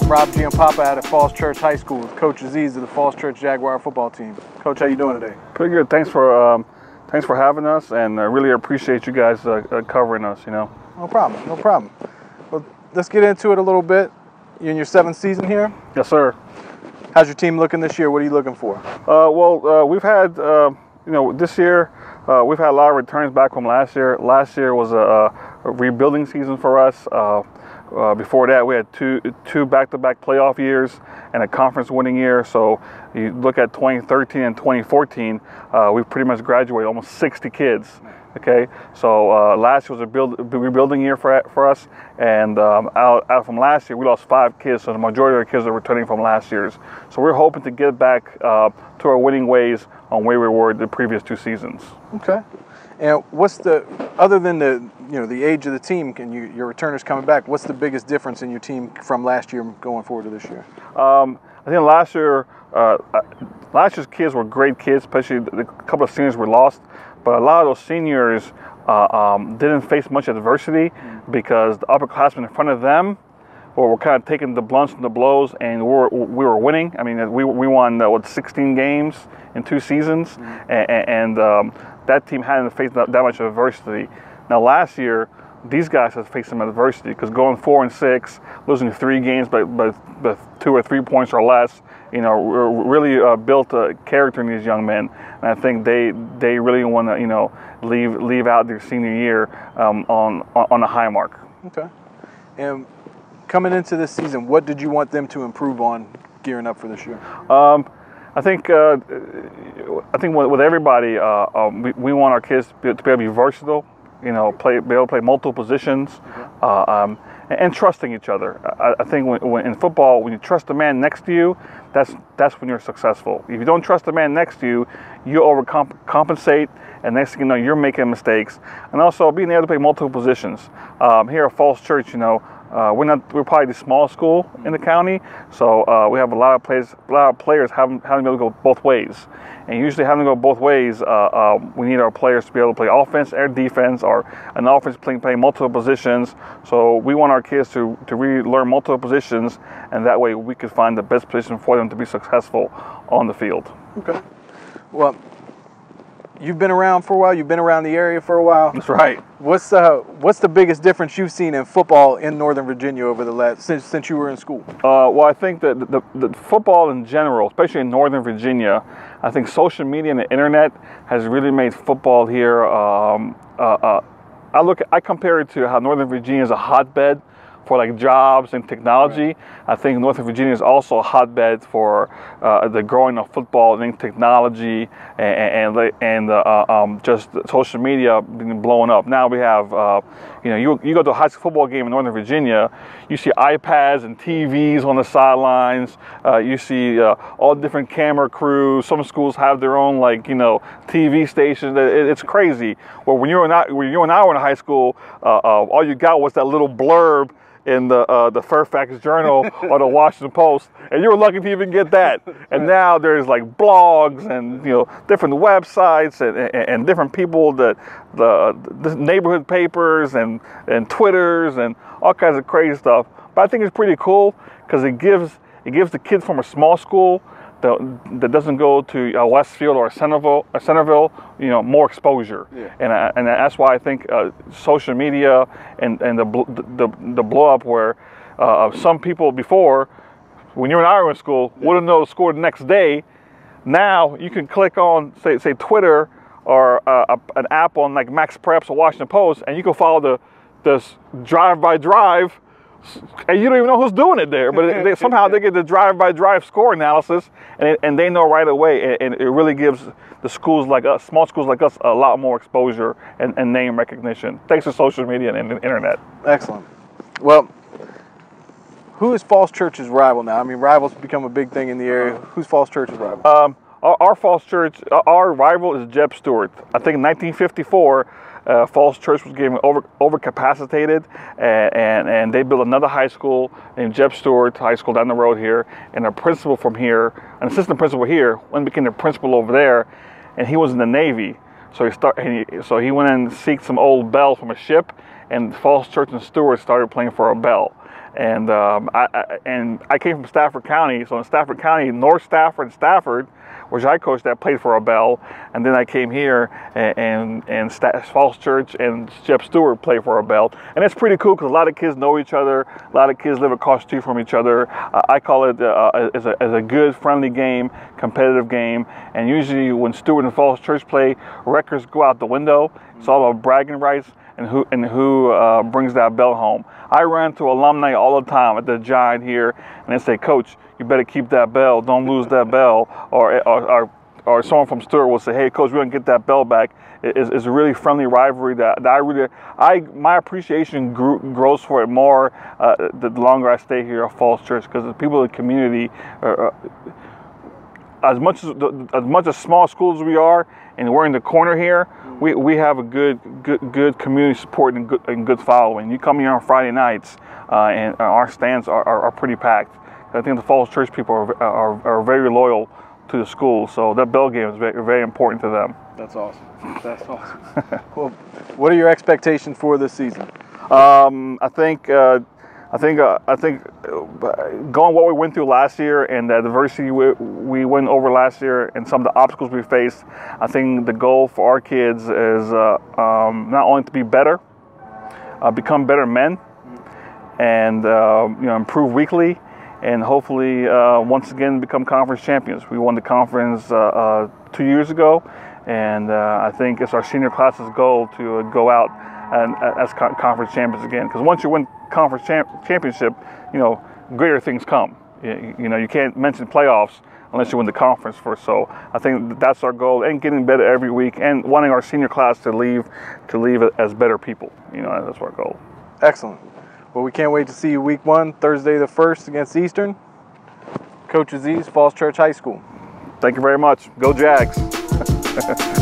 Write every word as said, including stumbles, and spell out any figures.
Rob Giampapa out at Falls Church High School with Coach Aziz of the Falls Church Jaguar football team. Coach, how you doing today? Pretty good. Thanks for um, thanks for having us, and I really appreciate you guys uh, uh, covering us. You know. No problem. No problem. Well, let's get into it a little bit. You're in your seventh season here. Yes, sir. How's your team looking this year? What are you looking for? Uh, well, uh, we've had uh, you know this year uh, we've had a lot of returns back from last year. Last year was a, a rebuilding season for us. Uh, Uh, before that, we had two two back-to-back playoff years and a conference-winning year. So you look at twenty thirteen and twenty fourteen, uh, we pretty much graduated almost sixty kids. Okay, so uh, last year was a build, rebuilding year for for us, and um, out, out from last year, we lost five kids. So the majority of the kids are returning from last year's. So we're hoping to get back uh, to our winning ways on where we were the previous two seasons. Okay. And what's the, other than the, you know, the age of the team and you, your returners coming back, what's the biggest difference in your team from last year going forward to this year? Um, I think last year, uh, last year's kids were great kids, especially the, the couple of seniors were lost. But a lot of those seniors uh, um, didn't face much adversity because the upperclassmen in front of them were, were kind of taking the blunts and the blows, and we were, we were winning. I mean, we, we won, uh, what, sixteen games in two seasons, mm-hmm. and, and um, that team hadn't faced that, that much adversity. Now, last year, these guys have faced some adversity because going four and six, losing three games by, by, by two or three points or less, you know, really uh, built a character in these young men. And I think they they really want to, you know, leave leave out their senior year um, on on a high mark. Okay. And coming into this season, what did you want them to improve on gearing up for this year? Um, I think uh, I think with everybody, uh, um, we, we want our kids to be, to be able to be versatile, you know, play be able to play multiple positions, mm-hmm. uh, um, and, and trusting each other. I, I think when, when in football, when you trust the man next to you, that's that's when you're successful. If you don't trust the man next to you, you overcompensate, and next thing you know, you're making mistakes. And also being able to play multiple positions. Um, here at Falls Church, you know. Uh, we're not. We're probably the smallest school in the county, so uh, we have a lot of players. A lot of players having having to be able to go both ways, and usually having to go both ways, uh, uh, we need our players to be able to play offense or defense, or an offense playing playing multiple positions. So we want our kids to to really learn multiple positions, and that way we could find the best position for them to be successful on the field. Okay. Well, you've been around for a while. You've been around the area for a while. That's right. What's uh What's the biggest difference you've seen in football in Northern Virginia over the last since since you were in school? Uh, well, I think that the, the, the football in general, especially in Northern Virginia, I think social media and the internet has really made football here. Um, uh, uh, I look, I compare it to how Northern Virginia is a hotbed for like jobs and technology. Right. I think Northern Virginia is also a hotbed for uh, the growing of football and technology and and, and uh, um, just social media being blown up. Now we have, uh, you know, you you go to a high school football game in Northern Virginia, you see iPads and T Vs on the sidelines. Uh, you see uh, all different camera crews. Some schools have their own, like, you know, T V stations. It, it's crazy. Well, when you and I, when you and I were in high school, uh, uh, all you got was that little blurb in the uh, the Fairfax Journal or the Washington Post, and you were lucky to even get that. And now there's like blogs and, you know, different websites and, and, and different people that the, the neighborhood papers and and Twitters and all kinds of crazy stuff. But I think it's pretty cool because it gives it gives the kids from a small school that, that doesn't go to uh, Westfield or Centerville, or Centerville, you know, more exposure. Yeah. And I, and that's why I think uh, social media and and the the the blow up where uh, some people before, when you were in Iowa school, yeah. wouldn't know the score the next day. Now you can click on say say Twitter or uh, a, an app on like Max Preps or Washington Post, and you can follow the this drive by drive. And you don't even know who's doing it there, but it, they, somehow they get the drive-by-drive score analysis, and it, and they know right away, and, and it really gives the schools like us, small schools like us, a lot more exposure and, and name recognition, thanks to social media and the internet. Excellent. Well, who is Falls Church's rival now? I mean, rivals become a big thing in the area. Who's Falls Church's rival? Um, our, our Falls Church, our rival is Jeb Stuart. I think in nineteen fifty-four, Uh, Falls Church was getting over overcapacitated, and, and and they built another high school named Jeb Stuart High School down the road here, and a principal from here, an assistant principal here, went and became the principal over there, and he was in the Navy, so he start and he, so he went and seeked some old bells from a ship, and Falls Church and Stuart started playing for a bell, And um, I, I and I came from Stafford County, so in Stafford County, North Stafford and Stafford, which I coached at, played for a bell. And then I came here, and and, and St- Falls Church and Jeb Stewart played for a bell. And it's pretty cool because a lot of kids know each other. A lot of kids live across the street from each other. Uh, I call it uh, as, a, as a good, friendly game, competitive game. And usually when Stewart and Falls Church play, records go out the window. It's all about bragging rights and who and who uh, brings that bell home. I ran to alumni all the time at the Giant here, and they say, "Coach, you better keep that bell. Don't lose that bell." Or or, or, or someone from Stewart will say, "Hey, Coach, we're gonna get that bell back." It's, it's a really friendly rivalry that, that I really, I my appreciation grew, grows for it more uh, the longer I stay here at Falls Church, because the people in the community are, uh, as much as as much as small schools we are, and we're in the corner here, we, we have a good good good community support and good and good following. You come here on Friday nights, uh, and our stands are, are, are pretty packed. I think the Falls Church people are, are are very loyal to the school, so that bell game is very, very important to them. That's awesome. That's awesome. Well, what are your expectations for this season? Um, I think. Uh, I think uh, I think going what we went through last year and the adversity we, we went over last year and some of the obstacles we faced, I think the goal for our kids is uh, um, not only to be better, uh, become better men, and uh, you know, improve weekly, and hopefully uh, once again become conference champions. We won the conference uh, uh, two years ago, and uh, I think it's our senior class's goal to uh, go out and uh, as co- conference champions again. Because once you win conference champ- championship, you know, greater things come. You, you know, you can't mention playoffs unless you win the conference first. So I think that's our goal, and getting better every week, and wanting our senior class to leave to leave as better people. You know, that's our goal. Excellent. Well, we can't wait to see you week one, Thursday the first against Eastern. Coach Aziz, Falls Church High School. Thank you very much. Go Jags.